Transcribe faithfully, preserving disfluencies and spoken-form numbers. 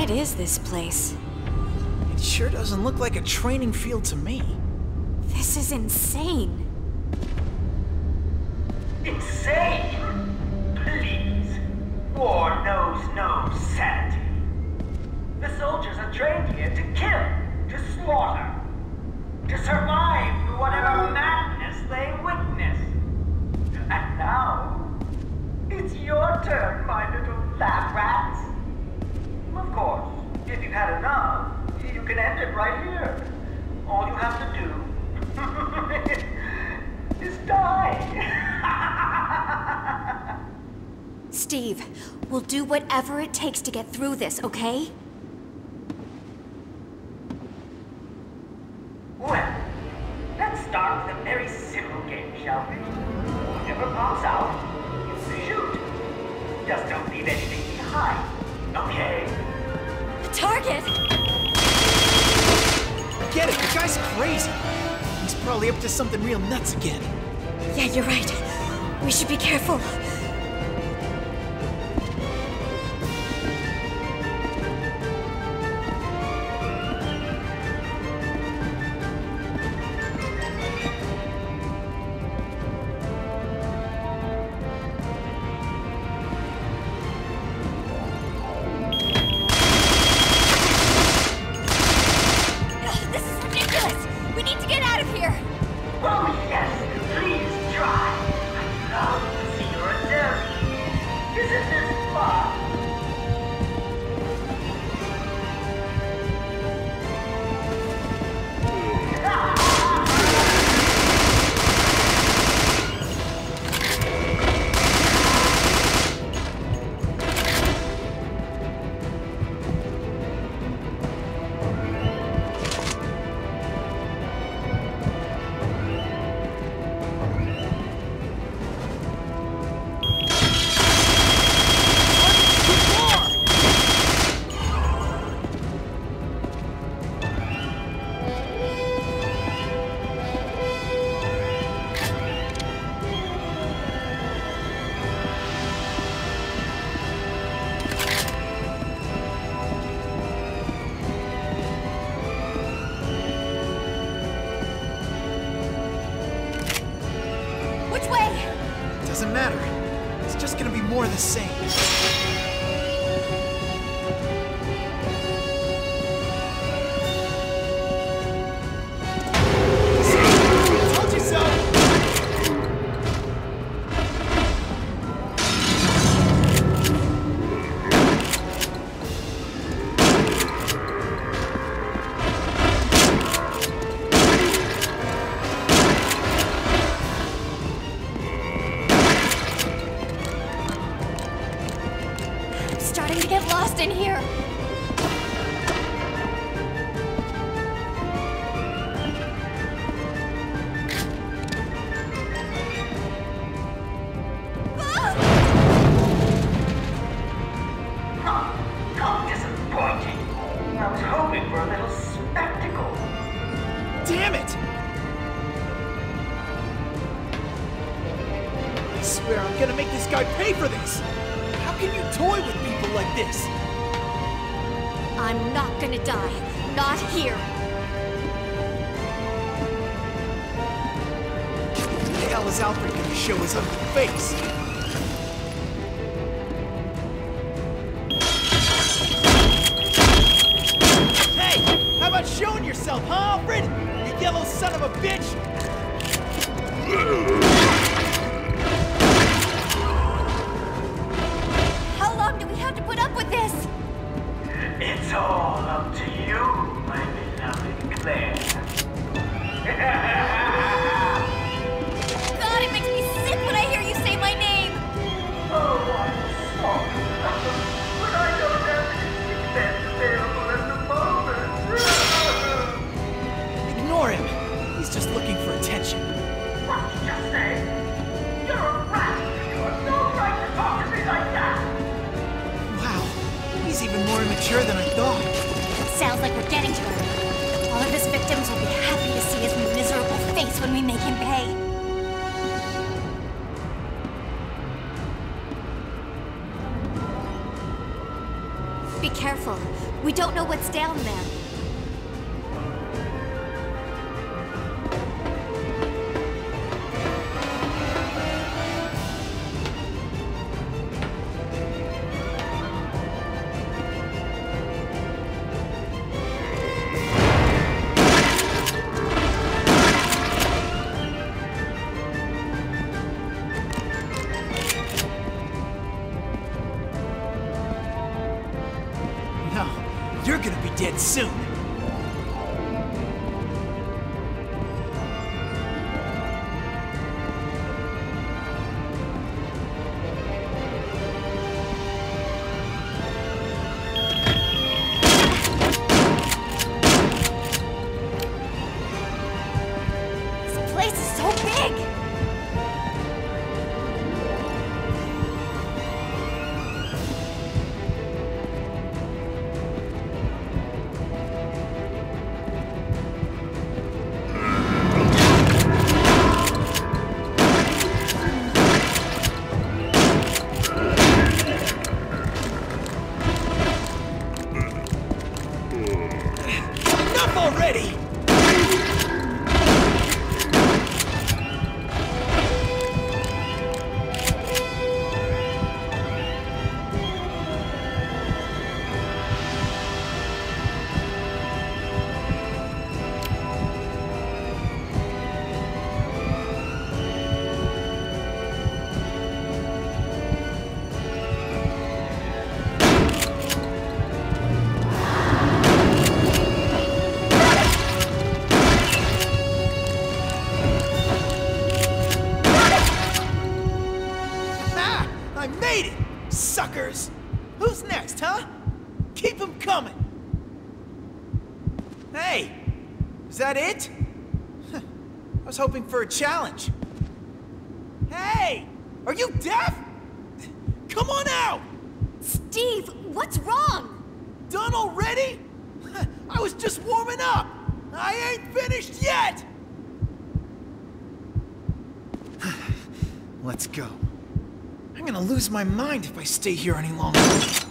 What is this place? It sure doesn't look like a training field to me. This is insane. Insane? Please. War knows no sanity. The soldiers are trained here to kill, to slaughter, to survive through whatever madness they witness. And now, it's your turn, my little lab rats. Of course, if you've had enough, you can end it right here. All you have to do is die. Steve, we'll do whatever it takes to get through this, okay? Well, let's start with a very simple game, shall we? Whatever pops out, you shoot. Just don't leave anything behind, okay? The target! Get it, the guy's crazy. He's probably up to something real nuts again. Yeah, you're right. We should be careful. Doesn't matter. It's just gonna be more of the same. Told you so! Starting to get lost in here. Huh, how disappointing. I was hoping for a little spectacle. Damn it! I swear I'm gonna make this guy pay for this! How can you toy with people like this? I'm not gonna die. Not here. Who the hell is Alfred gonna show his ugly face? Hey! How about showing yourself, huh, Alfred? You yellow son of a bitch! How long do we have to put up with this? It's all up to you, my beloved Claire. God, it makes me sick when I hear you say my name. Oh, I'm sorry. But I don't have any defense available at the moment. Ignore him. He's just looking for attention. What did you say? You're a rat. You have no right to talk to me like that. Wow, he's even more immature than I thought. Sounds like we're getting to him. All of his victims will be happy to see his miserable face when we make him pay. Be careful. don't know what's down there. You're gonna be dead soon. This place is so big! Already! I made it! Suckers! Who's next, huh? Keep them coming! Hey! Is that it? I was hoping for a challenge. Hey! Are you deaf? Come on out! Steve, what's wrong? Done already? I was just warming up! I ain't finished yet! Let's go. I'm gonna lose my mind if I stay here any longer.